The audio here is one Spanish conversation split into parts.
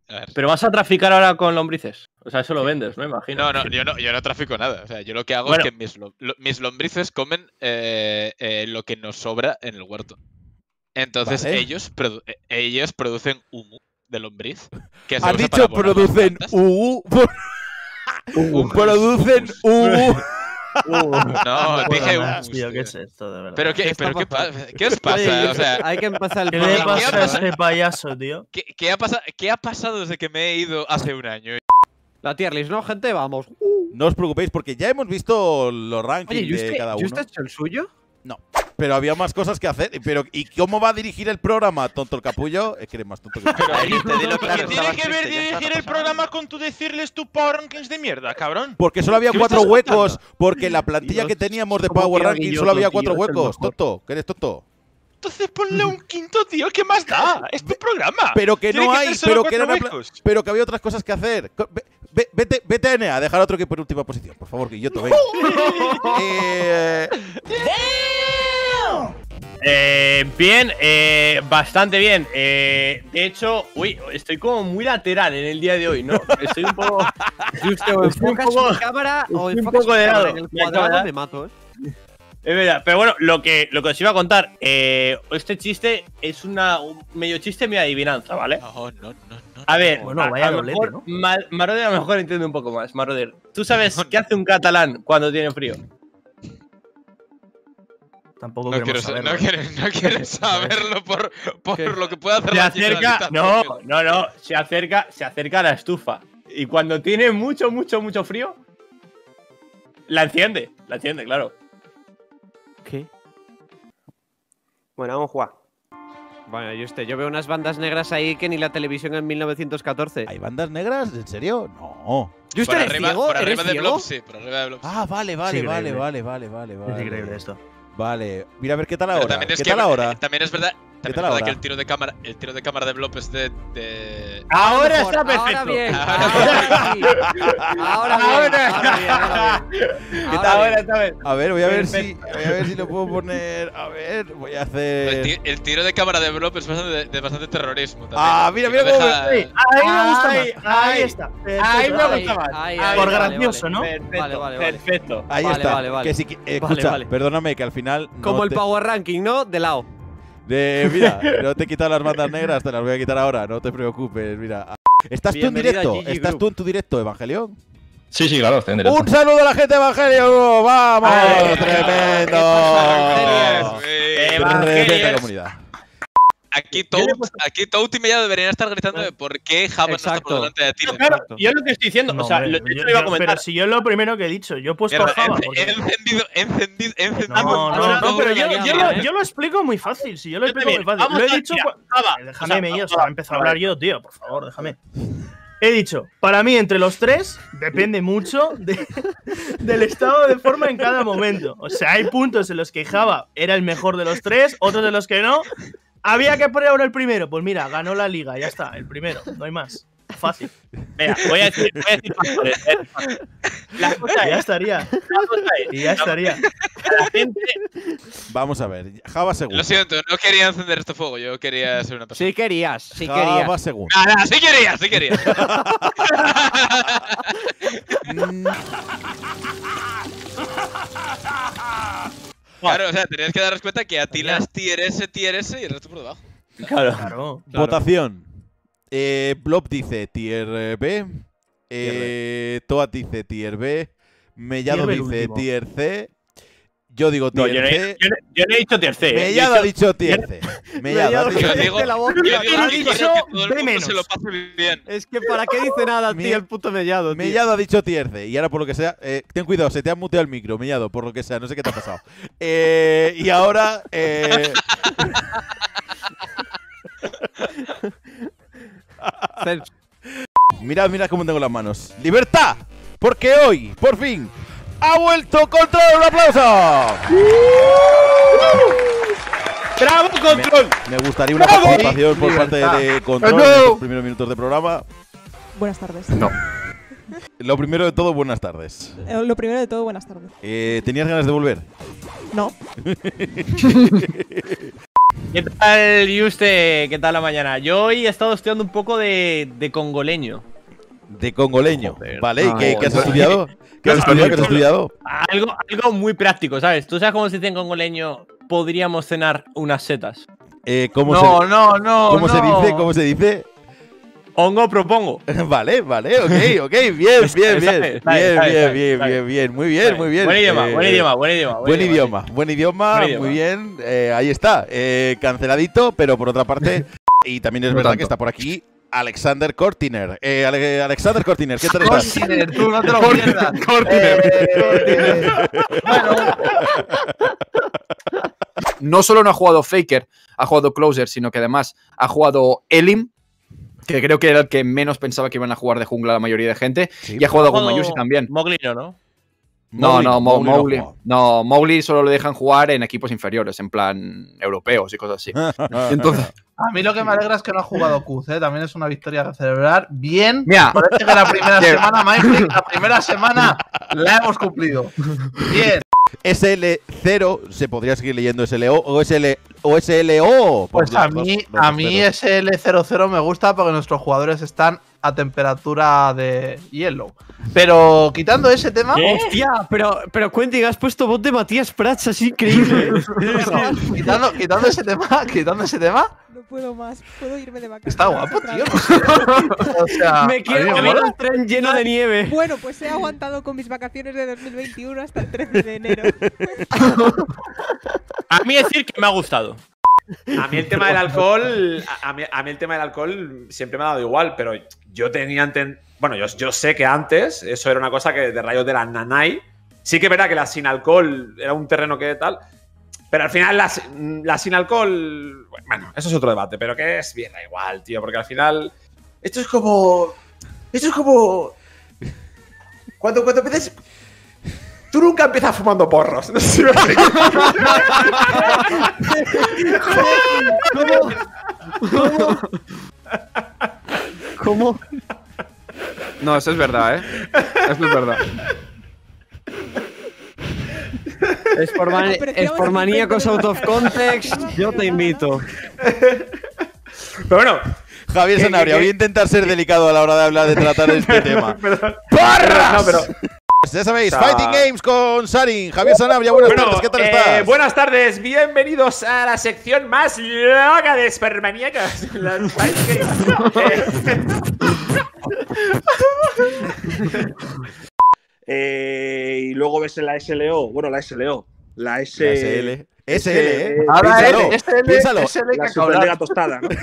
A ver. Pero vas a traficar ahora con lombrices. O sea, eso lo vendes, ¿no? Imagino. No, yo no trafico nada. O sea, yo lo que hago es que mis lombrices comen lo que nos sobra en el huerto. Entonces ellos producen humo de lombriz. Que se Has usa dicho para producen producen No, dije más, tío, ¿qué es esto, de verdad? ¿Pero qué os pasa? O sea, hay que empezar el ¿Qué le programa. pasa a este payaso, tío? ¿Qué ha pasado desde que me he ido hace un año? La tier list, ¿no, gente? Vamos. No os preocupéis porque ya hemos visto los rankings de cada uno. ¿Yuste ha hecho el suyo? No, pero había más cosas que hacer. ¿Y cómo va a dirigir el programa, tonto el capullo? Es que eres más tonto que ¿Qué tiene que ver dirigir el programa con tú decirles tu Power Rankings de mierda, cabrón? Porque solo había 4 huecos. Porque en la plantilla que teníamos de Power Ranking solo había 4 huecos. Tonto, que eres tonto. Entonces ponle un quinto, tío. ¿Qué más da? Es tu programa. Pero que Tiene no que hay, hacer solo pero que había otras cosas que hacer. Vete a NA, dejar a otro equipo en última posición. Por favor, Guilloto, venga. Bien, bastante bien. De hecho, estoy como muy lateral en el día de hoy, ¿no? Estoy un poco. ¿Enfocas mi cámara o enfocas mi cámara en el cuadrado? Me mato, ¿eh? Es verdad, pero bueno, lo que os iba a contar, este chiste es un medio chiste, medio adivinanza, ¿vale? No. A ver, Bueno, vaya doblete, ¿no? Marroder a lo mejor entiende un poco más. Marroder, ¿tú sabes qué hace un catalán cuando tiene frío? Tampoco No queremos saberlo. quieres saberlo por lo que puede hacer Se la acerca, Generalitat. se acerca a la estufa. Y cuando tiene mucho frío, la enciende, claro. ¿Qué? Bueno, vamos a jugar. Bueno, yo veo unas bandas negras ahí que ni la televisión en 1914. ¿Hay bandas negras? ¿En serio? No. ¿Yuste eres ciego? Por ¿Eres arriba de ciego? Blob, sí, por arriba de Blob. Ah, vale. Es increíble esto. Vale, mira a ver qué tal Pero ahora. también es ¿Qué tal ahora? También es verdad, ¿Qué tal ahora? que el tiro de cámara de Blob es de Ahora Mejor, está perfecto. Ahora bien. Ahora está bien. A ver, voy a ver si lo puedo poner. A ver, voy a hacer. el tiro de cámara de Blob es de bastante terrorismo también. Ah, mira Que cómo deja- Ahí me gusta más. Ahí está. Ahí me gusta más. Por gracioso, ¿no? Perfecto. Ahí Vale, está. vale. Que si, escucha, Vale. perdóname que al final. no Como el te- Power Ranking, ¿no? De lado. Mira, no te he quitado las bandas negras, te las voy a quitar ahora, no te preocupes. Mira. ¿Estás tú en Bienvenida directo? a GG ¿Estás Group. tú en tu directo, Evangelion? Sí, claro, estoy en directo. ¡Un saludo a la gente de Evangelion! ¡Vamos! ¡Tremendo! Tremenda comunidad. Aquí Touti y Mellado deberían estar gritando de por qué Java no está por delante de ti. Claro, yo lo que estoy diciendo, No, o sea, hombre, yo te lo iba a comentar. pero si yo es lo primero que he dicho, yo he puesto a Java. He encendido. No, pero ya, yo lo explico muy fácil. Si yo lo Yo explico muy también. fácil. Vamos Lo he a- dicho. mira, Java, Déjame, o sea, Mello, Java, he empezado a hablar yo, tío. Por favor, déjame. He dicho, para mí, entre los tres, depende mucho del estado de forma en cada momento. O sea, hay puntos en los que Java era el mejor de los tres, otros de los que no. Había que poner ahora el primero. Pues mira, ganó la liga, ya está, el primero, no hay más. Fácil. Venga, voy a decir factores. La cosa Ya es, estaría. Y ya estaría. la gente. Vamos a ver, Java segundo. Lo siento, no quería encender este fuego, yo quería ser una persona. Sí querías. Java segundo. Nada, sí quería. Claro, o sea, tenías que daros cuenta que a ti las tier S y el resto por debajo. Claro. Votación. Blob dice tier B. Toad dice tier B. Mellado Tier B el dice último. tier C. Yo digo No, tier C. yo no he dicho tercer. Mellado ha dicho tier C. Mellado ha dicho Yo tier digo, C. la boca. yo digo Yo que he quiero dicho que todo el B mundo menos. se lo pase bien. Es que para qué dice nada, tío, el puto Mellado, tío. Mellado ha dicho tier C. Y ahora por lo que sea. Ten cuidado, se te ha muteado el micro, Mellado, por lo que sea. No sé qué te ha pasado. Y ahora. Mirad cómo tengo las manos. ¡Libertad! Porque hoy, por fin, ha vuelto Control. ¡Un aplauso! ¡Bravo, Control! Me gustaría una participación por parte de Control en estos primeros minutos de programa. Buenas tardes. No. Lo primero de todo, buenas tardes. Lo primero de todo, buenas tardes. ¿Tenías ganas de volver? No. ¿Qué tal, Yuste? ¿Qué tal la mañana? Yo hoy he estado estudiando un poco de congoleño. De congoleño. Joder. Vale, ¿y qué has estudiado? ¿Qué has estudiado? Algo muy práctico, ¿sabes? ¿Tú sabes cómo se dice en congoleño? Podríamos cenar unas setas. ¿Cómo se dice? Hongo propongo. Vale, ok, bien. Muy bien. Buen idioma. Muy bien. Ahí está. Canceladito, pero por otra parte, y también es verdad que está por aquí Alexander Cortiner. Alexander Cortiner, ¿qué tal estás? Cortiner, tú no te lo pierdas. Bueno. No solo no ha jugado Faker, ha jugado Closer, sino que además ha jugado Elim, que creo que era el que menos pensaba que iban a jugar de jungla la mayoría de gente. Sí, y ha jugado con Mayusi también. Mowgli ¿no? No, Mowgli solo lo dejan jugar en equipos inferiores, en plan europeos y cosas así. Entonces, a mí lo que me alegra es que no ha jugado Kuz, también es una victoria a celebrar. Bien, mira, parece que la primera semana, Mike, la primera semana la hemos cumplido. Bien. SL0, se podría seguir leyendo SLO o SLO. Pues a mí SL00 me gusta porque nuestros jugadores están a temperatura de hielo. Pero quitando ese tema… ¡Hostia! Pero Quentin, has puesto voz de Matías Prats, es increíble. quitando ese tema… No puedo más, puedo irme de vacaciones. Está guapo, tío. No o sea, me quiero ir al tren lleno de nieve. Bueno, pues he aguantado con mis vacaciones de 2021 hasta el 13 de enero. A mí decir que me ha gustado. A mí el tema del alcohol, a mí el tema del alcohol siempre me ha dado igual, pero yo tenía bueno, yo sé que antes eso era una cosa que de rayos de la nanay. Sí que es verdad que la sin alcohol era un terreno que tal, pero al final la sin alcohol, bueno, eso es otro debate, pero que es bien, da igual, tío, porque al final esto es como cuando empiezas. Tú nunca empiezas fumando porros. No sé si me explico. ¿Cómo? No, eso es verdad, Eso es verdad. Es por maníacos out of context. Yo te invito. Pero bueno. Javier Sanabria, voy a intentar ser delicado a la hora de hablar de tratar este tema. ¡Porras! Ya sabéis, Fighting Games con Sarin. Javier Sanabria, buenas tardes, ¿qué tal estás? Buenas tardes, bienvenidos a la sección más loca de espermaníacas. Y luego ves en la SLO, bueno, la SLO, la SL. SL, Piénsalo. La Superliga tostada, ¿no?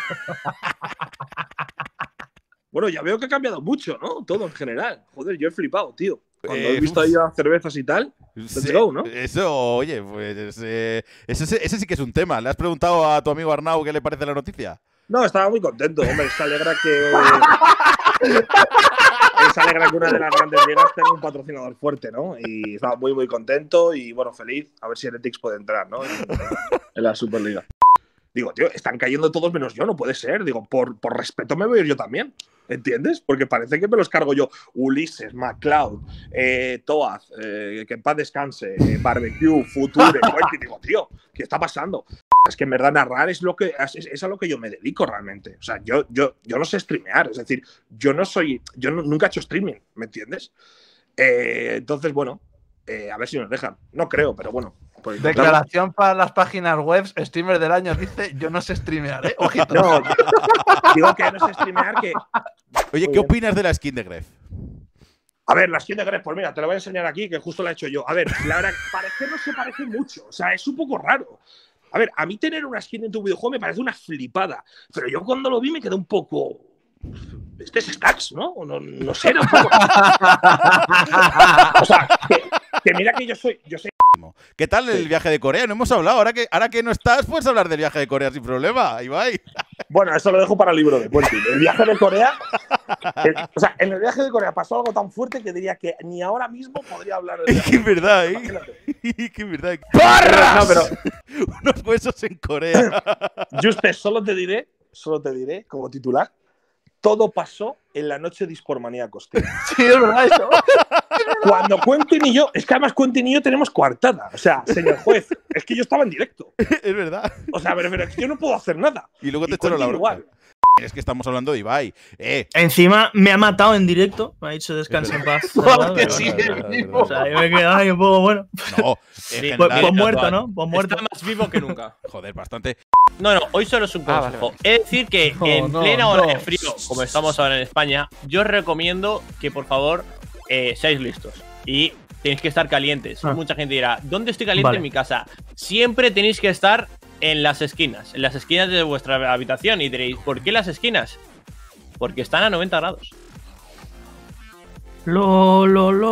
Bueno, ya veo que ha cambiado mucho, ¿no? Todo en general. Joder, yo he flipado, tío. Cuando he visto ahí las cervezas y tal, let's go, ¿no? Eso, oye, pues ese sí que es un tema. ¿Le has preguntado a tu amigo Arnau qué le parece la noticia? No, estaba muy contento, hombre. Se alegra que una de las grandes ligas tenga un patrocinador fuerte, ¿no? Y estaba muy, muy contento y, bueno, feliz. A ver si Heretics puede entrar, ¿no? En la Superliga. Digo, tío, están cayendo todos menos yo, no puede ser. Digo, por respeto me voy a ir yo también. ¿Entiendes? Porque parece que me los cargo yo. Ulises, McLeod, Toaz, que en paz descanse, Barbecue, Future, Quentin. Digo, tío, ¿qué está pasando? Es que en verdad narrar es a lo que yo me dedico realmente. O sea, yo no sé streamear. Es decir, yo nunca he hecho streaming, ¿me entiendes? Entonces, bueno, a ver si nos dejan. No creo, pero bueno. Pues, declaración para las páginas web, streamer del año dice, yo no sé streamear, ¿eh? Ojito. No, digo que no sé streamear, que… Oye, ¿qué opinas de la skin de Gref? A ver, la skin de Gref, pues mira, te la voy a enseñar aquí, que justo la he hecho yo. A ver, la verdad, parecer no se parece mucho. O sea, es un poco raro. A ver, a mí tener una skin en tu videojuego me parece una flipada. Pero yo cuando lo vi me quedé un poco… Este es Stacks, ¿no? No sé, era un poco… O sea, que mira que yo soy… ¿Qué tal el viaje de Corea? No hemos hablado. Ahora que no estás, puedes hablar del viaje de Corea sin problema, Ibai. Bueno, eso lo dejo para el libro de Quentin. El viaje de Corea… o sea, en el viaje de Corea pasó algo tan fuerte que diría que ni ahora mismo podría hablar del viaje. Es que es verdad, que es verdad. ¡Parras! No, pero… Unos huesos en Corea. Juste, solo te diré, como titular, todo pasó en la noche de Sportmaníacos, tío. Sí, es verdad eso. Cuando Quentin y yo, es que además Quentin y yo tenemos coartada. O sea, señor juez, es que yo estaba en directo. Es verdad. O sea, pero es que yo no puedo hacer nada. Y luego te echaron la bronca. igual. Es que estamos hablando de Ibai. Encima me ha matado en directo. Me ha dicho descansa en paz. Porque sí, O sea, yo me he quedado ahí un poco bueno. No, Pues muerto, ¿no? Pues muerto. Está más vivo que nunca. Joder, bastante. No, hoy solo es un consejo. Vale. Es decir que en plena hora de frío, como estamos ahora en España, yo os recomiendo que por favor seáis listos. Y tenéis que estar calientes. Mucha gente dirá, ¿dónde estoy caliente en mi casa? Siempre tenéis que estar en las esquinas de vuestra habitación. Y diréis, ¿por qué las esquinas? Porque están a 90 grados. Lo.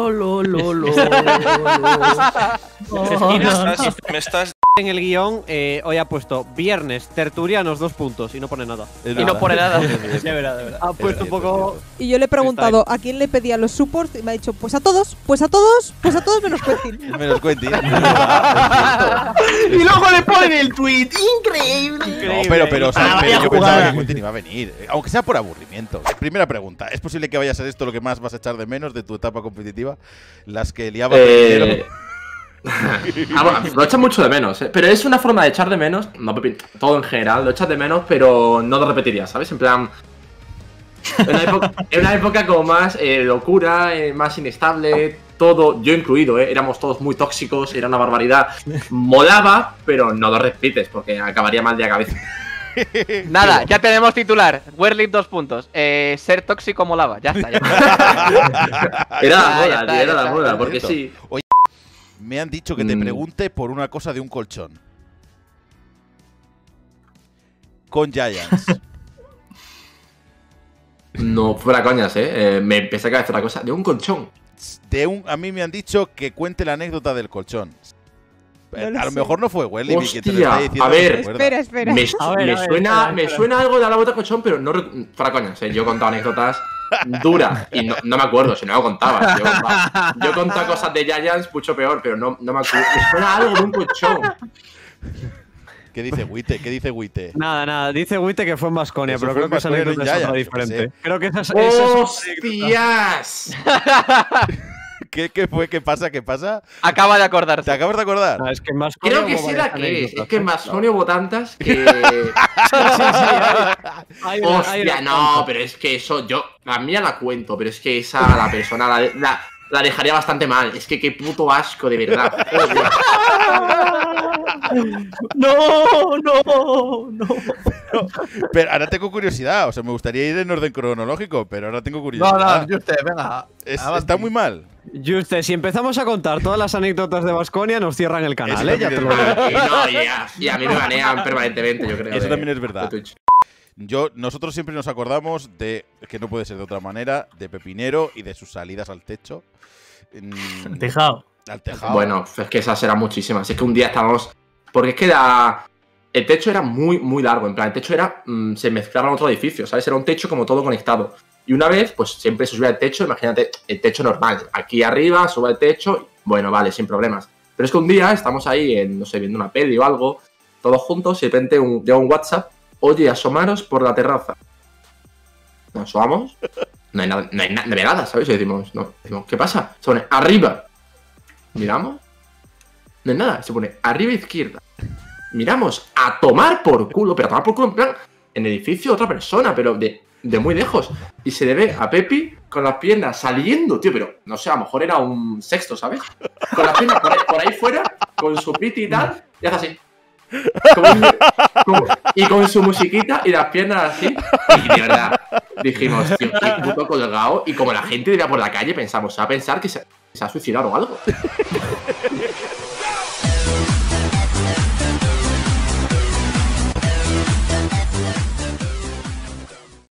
Me estás en el guión, hoy ha puesto viernes, tertulianos, 2 puntos y no pone nada. Y no pone nada. De verdad. Ha puesto un poco. Y yo le he preguntado a quién le pedía los supports y me ha dicho, pues a todos menos Quentin. Menos Quentin. Y luego le ponen el tweet. Increíble. No, pero yo pensaba que Quentin iba a venir. Aunque sea por aburrimiento. Primera pregunta. ¿Es posible que vaya a ser esto lo que más vas a echar de menos de tu etapa competitiva? Las que liabas lo echas mucho de menos, pero es una forma de echar de menos, no todo en general, lo echas de menos, pero no lo repetirías, ¿sabes? En plan, en una época como más locura, más inestable, todo, yo incluido, éramos todos muy tóxicos, era una barbaridad, molaba, pero no lo repites porque acabaría mal de la cabeza. Nada, ya tenemos titular. Werlip 2 puntos. Ser tóxico molaba. Ya está. Era la moda, porque sí. Oye, me han dicho que te pregunte por una cosa de un colchón. Con Giants. No, fuera coñas, me empecé a hacer la cosa de un colchón. A mí me han dicho que cuente la anécdota del colchón. A lo mejor no fue Welly que te lo está diciendo. A ver, espera. Me suena algo de la bota colchón, pero no. Fuera coñas, yo he contado anécdotas duras y no me acuerdo si no lo contaba. Yo he contado cosas de Giants mucho peor, pero no me acuerdo. Me suena algo de un colchón. ¿Qué dice Wite? Nada. Dice Wite que fue en Baskonia, pero creo que esa anécdota es otra diferente. Creo que esa es ¡Hostias! ¿Qué fue? ¿Qué pasa? Acaba de acordarse. ¿Te acabas de acordar? No, es que en Baskonia creo que sí la que es. Es que en Baskonia hubo tantas que. Hostia, no, pero es que eso yo. A mí ya la cuento, pero es que esa la persona la dejaría bastante mal. Es que qué puto asco, de verdad. No. Pero ahora tengo curiosidad. O sea, me gustaría ir en orden cronológico, pero ahora tengo curiosidad. No, usted, venga. Está muy mal. Juste, si empezamos a contar todas las anécdotas de Baskonia, nos cierran el canal, ya te lo digo. Y a mí me banean permanentemente, yo creo. Eso también es verdad. Nosotros siempre nos acordamos de, que no puede ser de otra manera, de Pepinero y de sus salidas al techo. Al tejado. Bueno, es que esas eran muchísimas. Es que un día estábamos. Porque es que el techo era muy, muy largo. En plan, el techo era. Se mezclaba en otro edificio, ¿sabes? Era un techo como todo conectado. Y una vez, pues siempre se subía el techo. Imagínate, el techo normal. Aquí arriba, sube el techo. Bueno, vale, sin problemas. Pero es que un día estamos ahí, no sé, viendo una peli o algo, todos juntos, y de repente llega un WhatsApp. Oye, asomaros por la terraza. Nos asomamos. No hay nada, ¿sabes? Y decimos, ¿qué pasa? Se pone arriba. Miramos. No hay nada. Se pone arriba izquierda. Miramos a tomar por culo. Pero a tomar por culo en plan. En edificio otra persona, pero de muy lejos. Y se le ve a Pepi con las piernas saliendo, tío. Pero no sé, a lo mejor era un sexto, ¿sabes? Con las piernas por ahí fuera. Con su piti y tal. Y hace así. Y con su musiquita y las piernas así. Y de verdad dijimos, tío, qué puto colgado. Y como la gente iba por la calle, pensamos, se va a pensar que se ha suicidado o algo.